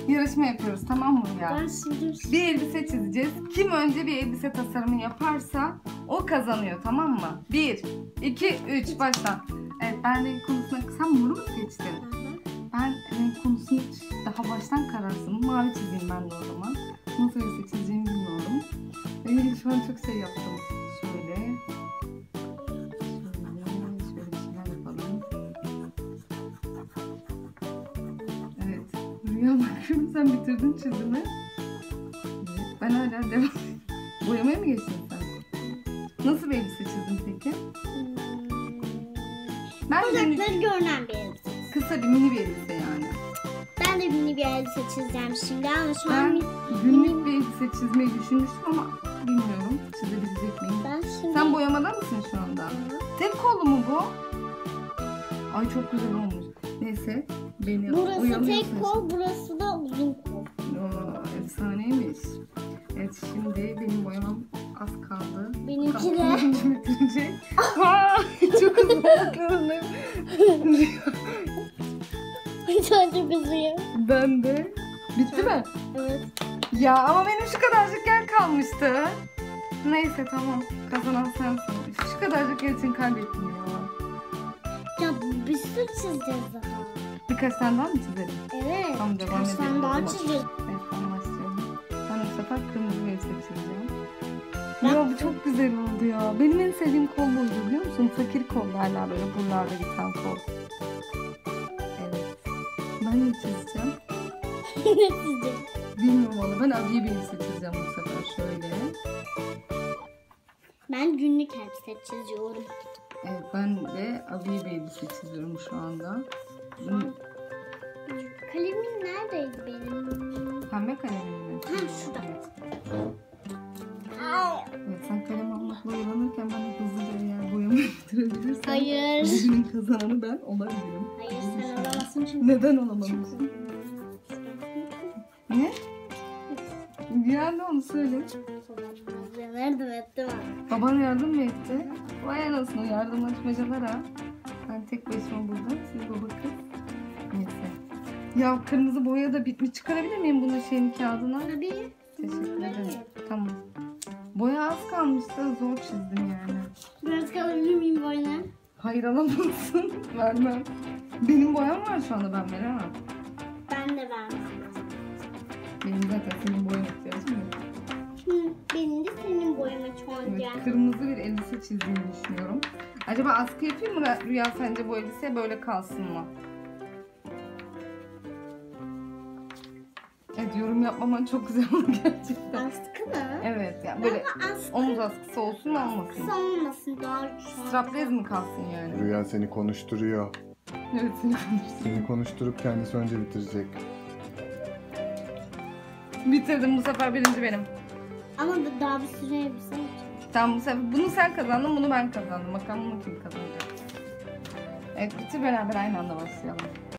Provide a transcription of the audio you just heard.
yarışma yapıyoruz, tamam mı ya? Ben sildim. Bir elbise çizeceğiz. Kim önce bir elbise tasarımı yaparsa o kazanıyor, tamam mı? 1, 2, 3 başla. Evet, ben renk konusuna... Sen moru mu seçtin? Ben renk konusunu daha baştan kararsın. Mavi çizeyim ben de o zaman. Nasıl elbise çizeceğimi bilmiyorum. Şu an çok şey yaptım. Şöyle bir şeyler yapalım. Evet. Rüya bakıyorum, sen bitirdin çizimi. Evet, ben hala devam. Boyamaya mı geçtin sen? Nasıl bir elbise çizdin peki? Ben Bacakları görünen bir elbise. kısa bir mini bir elbise yani. Ben de mini bir elbise çizeceğim şimdi ama şu Ben an günlük bir elbise çizmeyi düşünmüştüm ama bilmiyorum çizebilecek miyim? ben şimdi... Sen boyamada mısın şu anda? Tek kollu mu bu? Ay çok güzel olmuş. Neyse beni Burası uyarıyorsun. tek kol, burası da uzun kol. Oo, efsaneymiş. Evet, şimdi benim boyamam az kaldı. Benimki de. Benimki bitirecek. Aa, çok hızlı bakıyorum. Sen çok üzüyor. Ben de. Bitti mi? Evet. Ya ama benim şu kadarcık yer kalmıştı. Neyse tamam. Kazanan sensin. Şu kadarcık yer için kaybettim ya. Ya bir sürü çizeceğiz daha. Birkaç tane daha mı çizelim? Evet. Tamam, devam Kaç tane edelim o daha zaman. çizeceğiz. Evet, ben başlıyorum. Ben bu sefer kırmızı bir elbise çizeceğim. Ben- Ya bu çok güzel oldu ya. Benim en sevdiğim kol buydu, biliyor musun? Fakir kol derler, böyle buralarda biten kol. Evet. Ben ne çizeceğim? Ne çizeceğiz? Bilmiyorum valla. Ben abiye bir elbise çizeceğim bu sefer. Şöyle. Ben günlük elbise çiziyorum. Evet, ben de abiye bir elbise çiziyorum şu anda. Kalemim neredeydi benim? Pembe kalemim mi? Ha, şurada. Evet. Evet, sen kalem almakla oyalanırken ben de hızlıca eğer boyamayı bitirebilirsem Hayır. bugünün kazananı ben olabilirim. Hayır, sen olamazsın çünkü. Neden olamamışsın? Ne? Yani onu söyle. Ben yardım ettim ama. Baban yardım mı etti? Vay anasını, yardımlaşmacalara. Ben tek başıma burada. Siz baba kız. Neyse. Ya kırmızı boya da bitmiş. Çıkarabilir miyim bunun şeyin kağıdına? Tabii. Teşekkür ederim. Tamam. Boya az kalmıştı. Zor çizdim yani. Biraz kalabilir miyim boyuna? Hayır, alamazsın. Vermem. Benim boyam var şu anda, ben veremem. Ben de vermem. Benim zaten senin boyana ihtiyacım yok. Benim de senin boyama çok Evet, geldi. kırmızı bir elbise çizdiğimi düşünüyorum. Acaba askı yapayım mı Rüya, sence bu elbise böyle kalsın mı? Evet, yorum yapmaman çok güzel oldu gerçekten. Askı mı? Evet, yani böyle Ama askı omuz askısı olsun mu olmasın? kısa olmasın, daha güzel. Straplez mi kalsın yani? Rüya seni konuşturuyor. Evet, seni konuştum. Seni konuşturup kendisi önce bitirecek. Bitirdim, bu sefer birinci benim. Ama daha bir sürü elbise yapacağım. Tamam, bu sefer bunu sen kazandın, bunu ben kazandım. Bakalım bunu kim kazanacak? Evet, bitir, beraber aynı anda başlayalım.